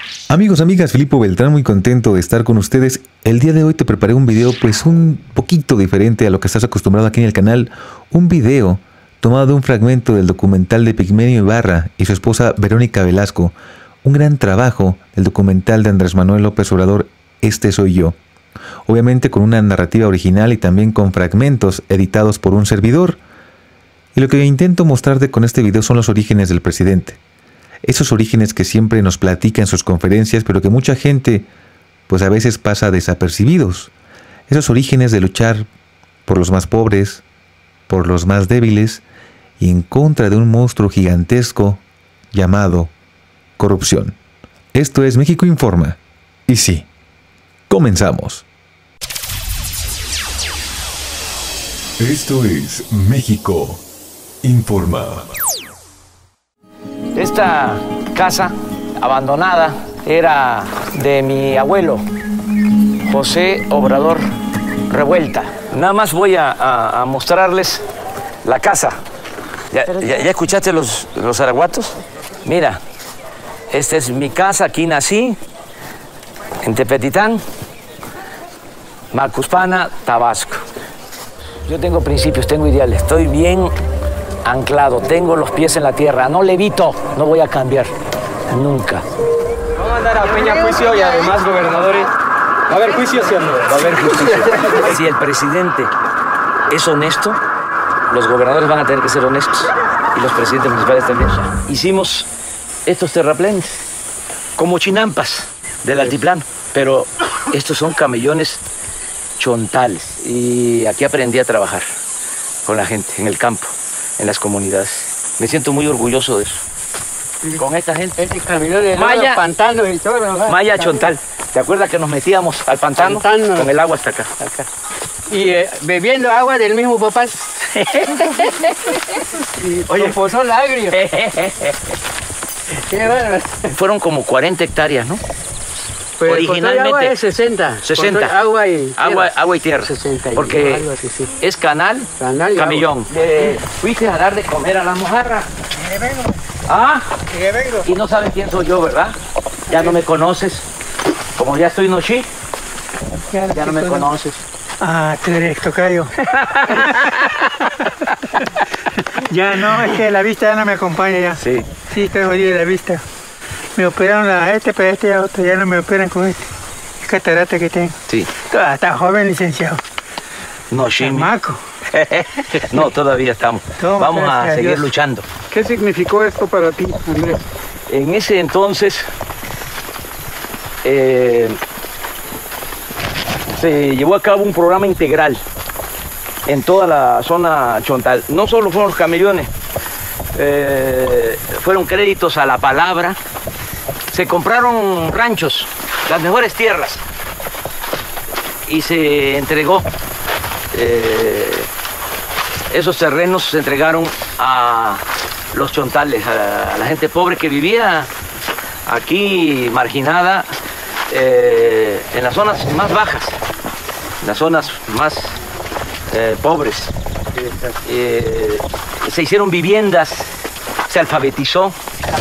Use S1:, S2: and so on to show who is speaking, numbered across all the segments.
S1: Amigos, amigas, Filipo Beltrán, muy contento de estar con ustedes. El día de hoy te preparé un video pues un poquito diferente a lo que estás acostumbrado aquí en el canal. Un video tomado de un fragmento del documental de Pigmenio Ibarra y su esposa Verónica Velasco. Un gran trabajo del documental de Andrés Manuel López Obrador, Este Soy Yo. Obviamente con una narrativa original y también con fragmentos editados por un servidor. Y lo que intento mostrarte con este video son los orígenes del presidente. Esos orígenes que siempre nos platica en sus conferencias, pero que mucha gente pues a veces pasa desapercibidos. Esos orígenes de luchar por los más pobres, por los más débiles y en contra de un monstruo gigantesco llamado corrupción. Esto es México Informa. Y sí, comenzamos.
S2: Esto es México Informa.
S3: Esta casa abandonada era de mi abuelo, José Obrador Revuelta. Nada más voy a mostrarles la casa. ¿Ya escuchaste los araguatos? Mira, esta es mi casa, aquí nací, en Tepetitán, Macuspana, Tabasco. Yo tengo principios, tengo ideales, estoy bien anclado, tengo los pies en la tierra, no levito, no voy a cambiar, nunca.
S4: Vamos a mandar a Peña a juicio y además gobernadores. ¿Va a haber juicio, sí o no?
S3: Va a haber justicia. Si el presidente es honesto, los gobernadores van a tener que ser honestos y los presidentes municipales también. Hicimos estos terraplenes como chinampas del altiplano, pero estos son camellones chontales y aquí aprendí a trabajar con la gente en el campo, en las comunidades. Me siento muy orgulloso de eso. Con esta gente.
S5: Este camino de
S3: Maya,
S5: pantanos y todo, ¿no?
S3: Maya Chontal. ¿Te acuerdas que nos metíamos al pantano? Con el agua hasta acá?
S5: Y bebiendo agua del mismo papá. Y
S3: Oye.
S5: pozón agrio. Qué bárbaro.
S3: Fueron como 40 hectáreas, ¿no?
S5: Pues
S3: Originalmente.
S5: agua es 60.
S3: 60.
S5: Con agua y tierra.
S3: Agua y tierra.
S5: 60.
S3: Porque
S5: Algo así, sí.
S3: es canal,
S5: Canal y
S3: camellón. Fuiste a dar de comer a la mojarra. Ah, y no sabes quién soy yo, ¿verdad? Ya no me conoces. Como ya estoy noche, ya no me conoces.
S5: Ah, tú eres tocayo. Ya no, es que la vista ya no me acompaña ya.
S3: Sí.
S5: Sí, estoy jodido de la vista. Me operaron a este, pero este a otro, ya no me operan con este. Es catarata que tengo.
S3: Sí.
S5: Está joven, licenciado.
S3: No, Shimi.
S5: Maco.
S3: No, todavía estamos.
S5: Toma,
S3: Vamos a
S5: gracias a
S3: seguir
S5: Dios.
S3: luchando.
S5: ¿Qué significó esto para ti, Andrés?
S3: En ese entonces se llevó a cabo un programa integral en toda la zona chontal. No solo fueron los camellones, fueron créditos a la palabra. Se compraron ranchos, las mejores tierras, y se entregó. Esos terrenos se entregaron a los chontales, a la gente pobre que vivía aquí marginada, en las zonas más bajas, en las zonas más pobres. Se hicieron viviendas, se alfabetizó.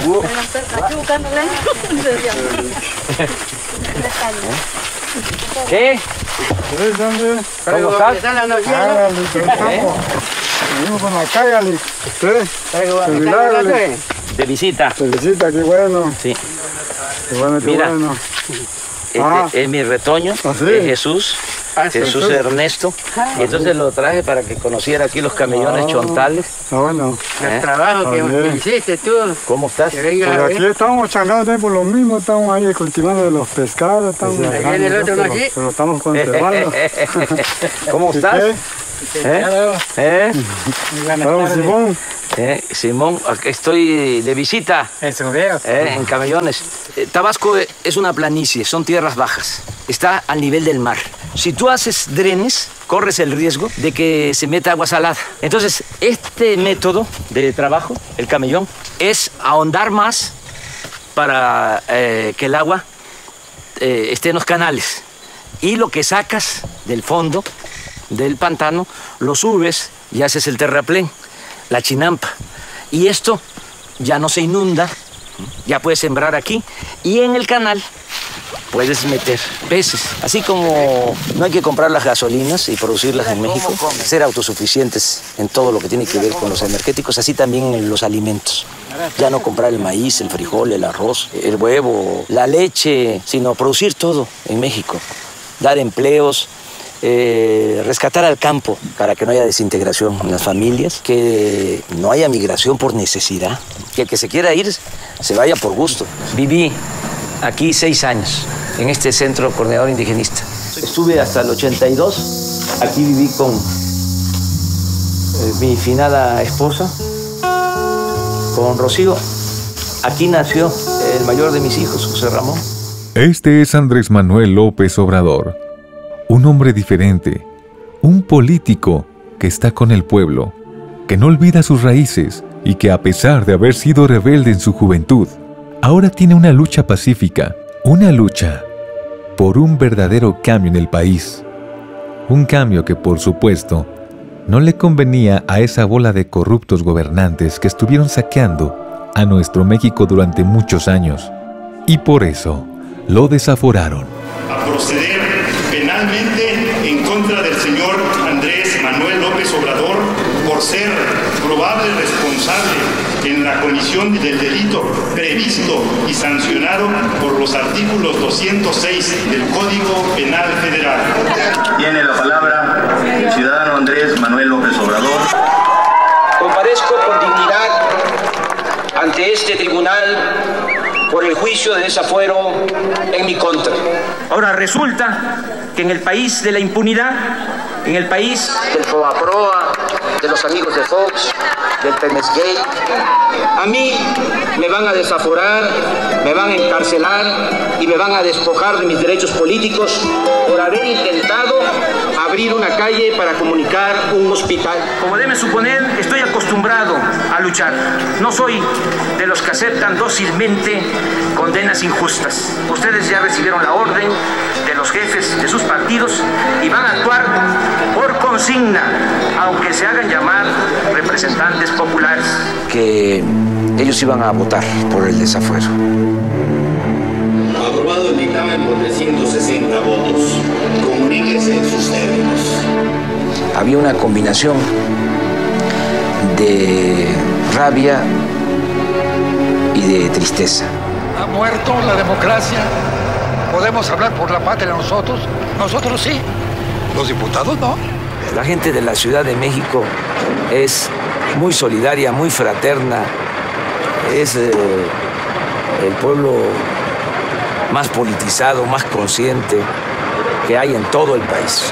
S3: ¿Qué? ¿Cómo estás?
S5: ¿Están las noticias?
S6: Venimos con la calle, Ale. ¿Usted?
S3: De visita.
S6: Felicita, qué bueno.
S3: Sí.
S6: Qué bueno, qué
S3: Mira.
S6: bueno.
S3: Este es mi retoño,
S6: ¿Ah, sí?
S3: es Jesús. Jesús Ernesto, y entonces lo traje para que conociera aquí los camellones chontales.
S6: Ah, bueno.
S5: El trabajo que
S6: Bien.
S5: hiciste tú.
S3: ¿Cómo estás?
S5: Que venga
S6: Pues
S5: a
S6: aquí
S5: ver.
S6: estamos changando también por lo mismo, estamos ahí cultivando los pescados, estamos
S5: Ahí viene el otro, ¿no? Aquí.
S6: pero estamos conservando.
S3: ¿Cómo
S6: ¿Y
S3: estás?
S6: qué? Estamos, Simón.
S3: Simón, aquí estoy de visita
S5: Eso veo.
S3: en camellones. Tabasco es una planicie, son tierras bajas, está al nivel del mar. Si tú haces drenes, corres el riesgo de que se meta agua salada. Entonces, este método de trabajo, el camellón, es ahondar más para que el agua esté en los canales. Y lo que sacas del fondo del pantano, lo subes y haces el terraplén, la chinampa. Y esto ya no se inunda Ya puedes sembrar aquí y en el canal puedes meter peces. Así como no hay que comprar las gasolinas y producirlas en México, ser autosuficientes en todo lo que tiene que ver con los energéticos, así también en los alimentos. Ya no comprar el maíz, el frijol, el arroz, el huevo, la leche, sino producir todo en México. Dar empleos, rescatar al campo para que no haya desintegración en las familias, que no haya migración por necesidad, que el que se quiera ir se vaya por gusto. Viví aquí 6 años, en este centro coordinador indigenista. Estuve hasta el 82, aquí viví con mi finada esposa, con Rocío. Aquí nació el mayor de mis hijos, José Ramón.
S1: Este es Andrés Manuel López Obrador, un hombre diferente, un político que está con el pueblo, que no olvida sus raíces y que a pesar de haber sido rebelde en su juventud, ahora tiene una lucha pacífica, una lucha por un verdadero cambio en el país. Un cambio que, por supuesto, no le convenía a esa bola de corruptos gobernantes que estuvieron saqueando a nuestro México durante muchos años. Y por eso lo desaforaron.
S7: A proceder penalmente en contra del señor Andrés Manuel López Obrador por ser probable responsable en la comisión del delito previsto y sancionado por los artículos 206 del Código Penal Federal.
S8: Tiene la palabra el ciudadano Andrés Manuel López Obrador.
S9: Comparezco con dignidad ante este tribunal por el juicio de desafuero en mi contra. Ahora resulta que en el país de la impunidad, en el país del Fobaproa, de los amigos de Fox, del Temesgate, a mí me van a desaforar, me van a encarcelar y me van a despojar de mis derechos políticos por haber intentado abrir una calle para comunicar un hospital. Como deben suponer, estoy acostumbrado a luchar. No soy de los que aceptan dócilmente condenas injustas. Ustedes ya recibieron la orden de los jefes de sus partidos y van a actuar por consigna, aunque se hagan llamar representantes populares.
S3: Que ellos iban a votar por el desafuero.
S8: Aprobado el dictamen por 360 votos. Comuníquese en sus términos.
S3: Había una combinación de rabia y de tristeza.
S10: Ha muerto la democracia. ¿Podemos hablar por la patria nosotros? Nosotros sí. Los diputados no.
S3: La gente de la Ciudad de México es muy solidaria, muy fraterna. Es el pueblo más politizado, más consciente que hay en todo el país.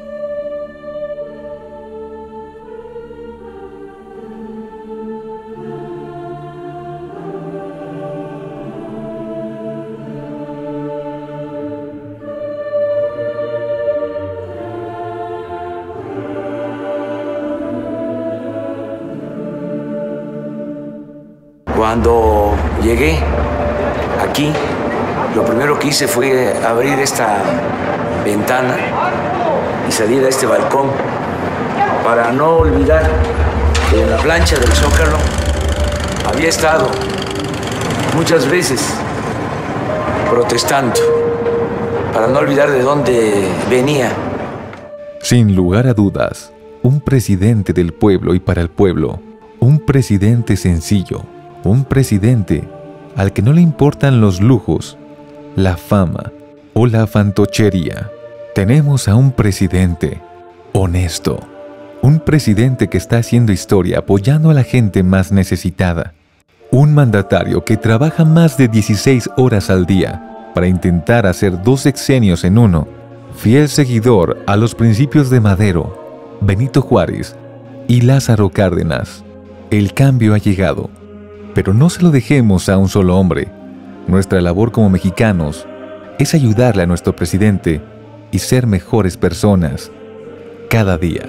S3: Cuando llegué aquí, lo primero que hice fue abrir esta ventana y salir a este balcón para no olvidar que en la plancha del Zócalo había estado muchas veces protestando, para no olvidar de dónde venía.
S1: Sin lugar a dudas, un presidente del pueblo y para el pueblo, un presidente sencillo, un presidente al que no le importan los lujos, la fama o la fantochería. Tenemos a un presidente honesto, un presidente que está haciendo historia apoyando a la gente más necesitada, un mandatario que trabaja más de 16 horas al día para intentar hacer 2 sexenios en uno, fiel seguidor a los principios de Madero, Benito Juárez y Lázaro Cárdenas. El cambio ha llegado. Pero no se lo dejemos a un solo hombre. Nuestra labor como mexicanos es ayudarle a nuestro presidente y ser mejores personas cada día.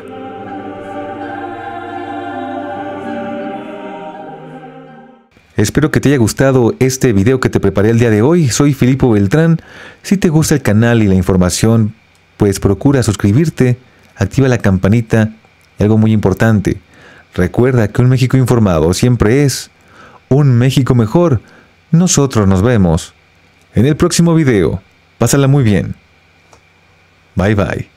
S1: Espero que te haya gustado este video que te preparé el día de hoy. Soy Filipo Beltrán. Si te gusta el canal y la información, pues procura suscribirte, activa la campanita y algo muy importante. Recuerda que un México informado siempre es un México mejor. Nosotros nos vemos en el próximo video. Pásala muy bien. Bye bye.